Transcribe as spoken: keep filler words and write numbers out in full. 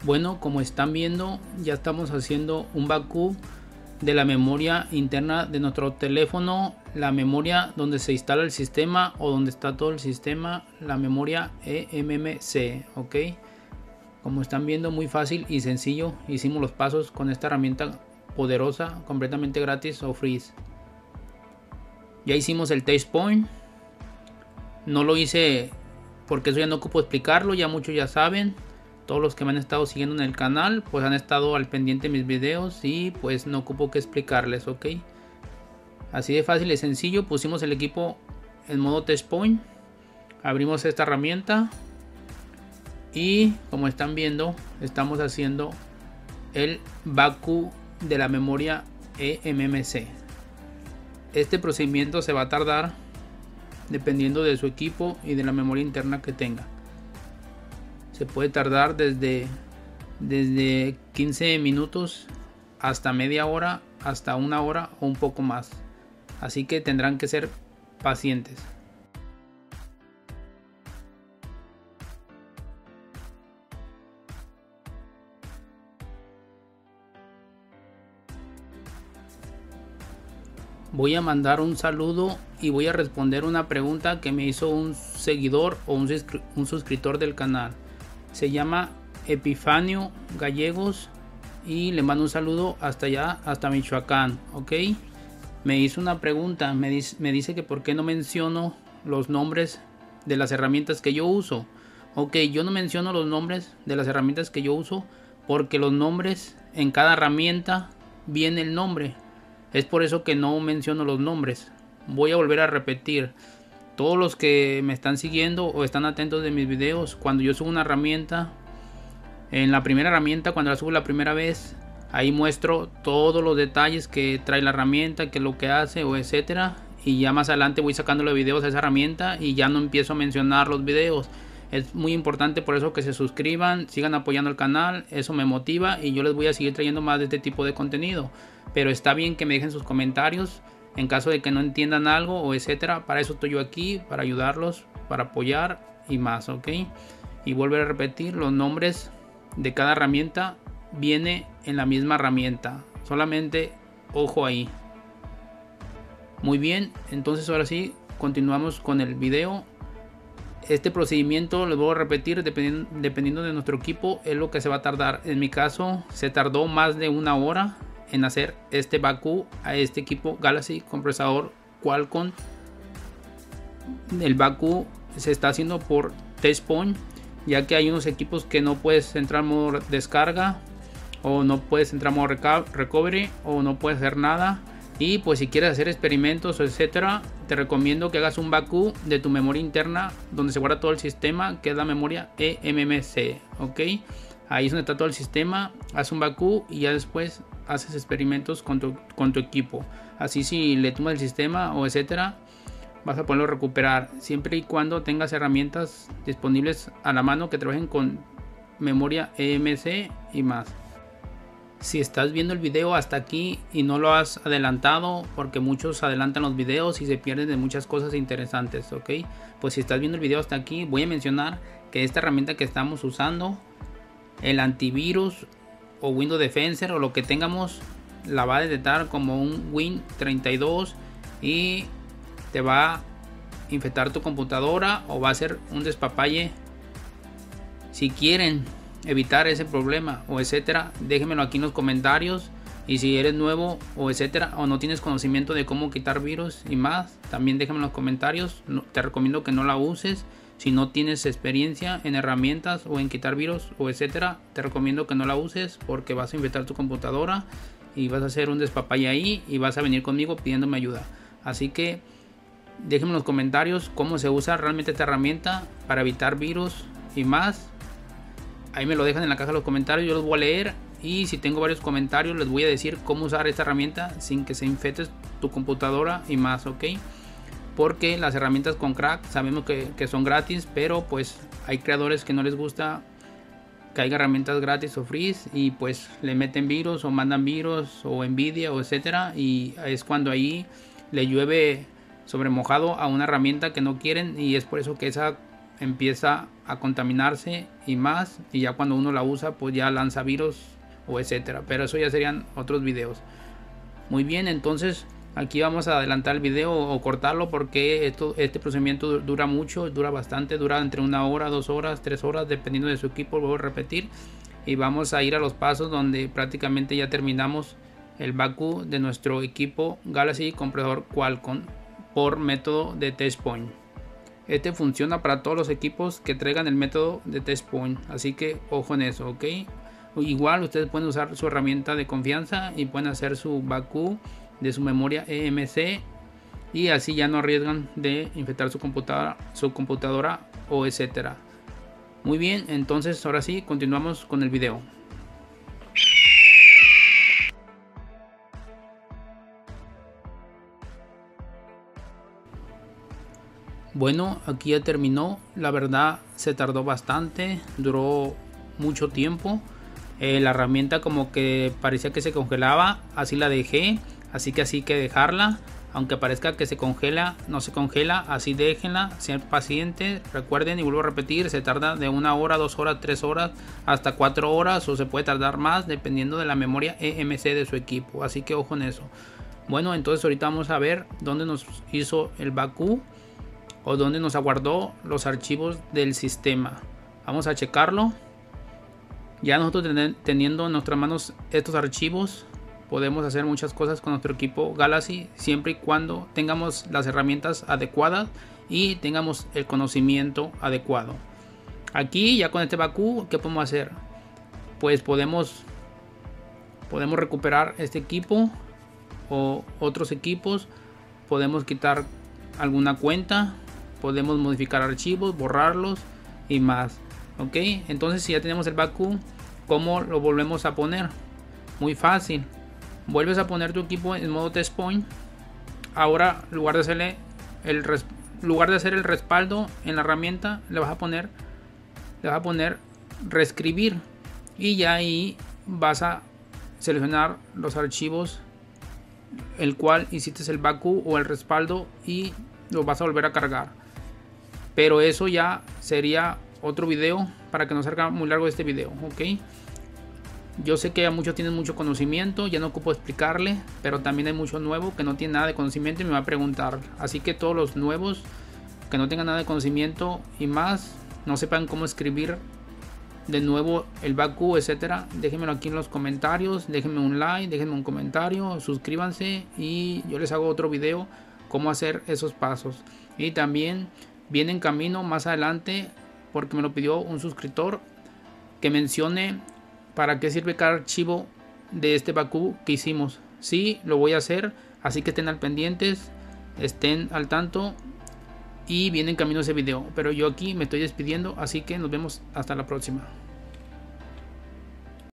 Bueno, como están viendo, ya estamos haciendo un backup de la memoria interna de nuestro teléfono, la memoria donde se instala el sistema o donde está todo el sistema, la memoria E M M C, ok. Como están viendo, muy fácil y sencillo, hicimos los pasos con esta herramienta poderosa, completamente gratis o free. Ya hicimos el test point, no lo hice porque eso ya no ocupo explicarlo, ya muchos ya saben. Todos los que me han estado siguiendo en el canal pues han estado al pendiente de mis videos y pues no ocupo que explicarles, ok. Así de fácil y sencillo, pusimos el equipo en modo test point, abrimos esta herramienta y como están viendo estamos haciendo el backup de la memoria E M M C. Este procedimiento se va a tardar dependiendo de su equipo y de la memoria interna que tenga. Se puede tardar desde, desde quince minutos hasta media hora, hasta una hora o un poco más. Así que tendrán que ser pacientes. Voy a mandar un saludo y voy a responder una pregunta que me hizo un seguidor o un, un suscriptor del canal. Se llama Epifanio Gallegos y le mando un saludo hasta allá, hasta Michoacán, ok. Me hizo una pregunta, me dice, me dice que por qué no menciono los nombres de las herramientas que yo uso. Ok, yo no menciono los nombres de las herramientas que yo uso porque los nombres en cada herramienta viene el nombre. Es por eso que no menciono los nombres. Voy a volver a repetir. Todos los que me están siguiendo o están atentos de mis videos, cuando yo subo una herramienta, en la primera herramienta, cuando la subo la primera vez, ahí muestro todos los detalles que trae la herramienta, que es lo que hace o etcétera. Y ya más adelante voy sacando los videos a esa herramienta y ya no empiezo a mencionar los videos. Es muy importante por eso que se suscriban, sigan apoyando el canal, eso me motiva y yo les voy a seguir trayendo más de este tipo de contenido. Pero está bien que me dejen sus comentarios en caso de que no entiendan algo o etcétera. Para eso estoy yo aquí, para ayudarlos, para apoyar y más, ok. Y volver a repetir, los nombres de cada herramienta viene en la misma herramienta, solamente ojo ahí. Muy bien, entonces ahora sí continuamos con el video. Este procedimiento, les voy a repetir, dependiendo, dependiendo de nuestro equipo, es lo que se va a tardar. En mi caso se tardó más de una hora en hacer este backup a este equipo Galaxy con procesador Qualcomm. El backup se está haciendo por test point, ya que hay unos equipos que no puedes entrar en modo descarga o no puedes entrar en modo recovery o no puedes hacer nada. Y pues si quieres hacer experimentos o etcétera, te recomiendo que hagas un backup de tu memoria interna donde se guarda todo el sistema, que es la memoria E M M C, ok. Ahí es donde está todo el sistema, haz un backup y ya después haces experimentos con tu, con tu equipo. Así si le tumbas el sistema o etcétera, vas a poderlo recuperar, siempre y cuando tengas herramientas disponibles a la mano que trabajen con memoria E M M C y más. Si estás viendo el video hasta aquí y no lo has adelantado, porque muchos adelantan los videos y se pierden de muchas cosas interesantes, ok. Pues si estás viendo el video hasta aquí, voy a mencionar que esta herramienta que estamos usando, el antivirus o Windows Defender o lo que tengamos, la va a detectar como un Win treinta y dos y te va a infectar tu computadora o va a ser un despapalle. Si quieren evitar ese problema o etcétera, déjenmelo aquí en los comentarios. Y si eres nuevo o etcétera o no tienes conocimiento de cómo quitar virus y más, también déjenme en los comentarios. No, te recomiendo que no la uses. Si no tienes experiencia en herramientas o en quitar virus o etcétera, te recomiendo que no la uses porque vas a infectar tu computadora y vas a hacer un despapalle ahí y vas a venir conmigo pidiéndome ayuda. Así que déjenme en los comentarios cómo se usa realmente esta herramienta para evitar virus y más. Ahí me lo dejan en la caja de los comentarios, yo los voy a leer y si tengo varios comentarios les voy a decir cómo usar esta herramienta sin que se infecte tu computadora y más, ok. Porque las herramientas con crack sabemos que, que son gratis, pero pues hay creadores que no les gusta que haya herramientas gratis o free y pues le meten virus o mandan virus o Nvidia o etcétera, y es cuando ahí le llueve sobre mojado a una herramienta que no quieren, y es por eso que esa empieza a contaminarse y más, y ya cuando uno la usa pues ya lanza virus o etcétera, pero eso ya serían otros videos. Muy bien, entonces aquí vamos a adelantar el video o cortarlo porque esto, este procedimiento dura mucho, dura bastante, dura entre una hora, dos horas, tres horas, dependiendo de su equipo, vuelvo a repetir. Y vamos a ir a los pasos donde prácticamente ya terminamos el Bakú de nuestro equipo Galaxy compresor Qualcomm por método de test point. Este funciona para todos los equipos que traigan el método de test point, así que ojo en eso, ok. Igual ustedes pueden usar su herramienta de confianza y pueden hacer su Bakú de su memoria E M C y así ya no arriesgan de infectar su computadora, su computadora o etcétera. Muy bien, entonces ahora sí continuamos con el video. Bueno, aquí ya terminó. La verdad se tardó bastante, duró mucho tiempo. Eh, la herramienta como que parecía que se congelaba, así la dejé, así que así que dejarla. Aunque parezca que se congela, no se congela, así déjenla, sean pacientes. Recuerden y vuelvo a repetir, se tarda de una hora, dos horas, tres horas, hasta cuatro horas o se puede tardar más dependiendo de la memoria E M C de su equipo. Así que ojo en eso. Bueno, entonces ahorita vamos a ver dónde nos hizo el Bakú o dónde nos aguardó los archivos del sistema. Vamos a checarlo. Ya nosotros teniendo en nuestras manos estos archivos, podemos hacer muchas cosas con nuestro equipo Galaxy siempre y cuando tengamos las herramientas adecuadas y tengamos el conocimiento adecuado. Aquí ya con este Bakú, ¿qué podemos hacer? Pues podemos podemos recuperar este equipo o otros equipos, podemos quitar alguna cuenta, podemos modificar archivos, borrarlos y más. Ok, entonces si ya tenemos el Bakú, ¿cómo lo volvemos a poner? Muy fácil. Vuelves a poner tu equipo en modo test point. Ahora, en lugar de hacerle el res, lugar de hacer el respaldo en la herramienta, le vas a poner le vas a poner reescribir y ya ahí vas a seleccionar los archivos el cual hiciste el Bakú o el respaldo y los vas a volver a cargar. Pero eso ya sería otro video para que no salga muy largo este video, ok. Yo sé que a muchos tienen mucho conocimiento, ya no ocupo explicarle, pero también hay mucho nuevo que no tiene nada de conocimiento y me va a preguntar. Así que todos los nuevos que no tengan nada de conocimiento y más, no sepan cómo escribir de nuevo el Bakú, etcétera, déjenmelo aquí en los comentarios, déjenme un like, déjenme un comentario, suscríbanse y yo les hago otro video cómo hacer esos pasos. Y también viene en camino más adelante, porque me lo pidió un suscriptor, que mencione para qué sirve cada archivo de este Bakú que hicimos. Sí, lo voy a hacer, así que estén al pendientes, estén al tanto y viene en camino ese video. Pero yo aquí me estoy despidiendo, así que nos vemos hasta la próxima.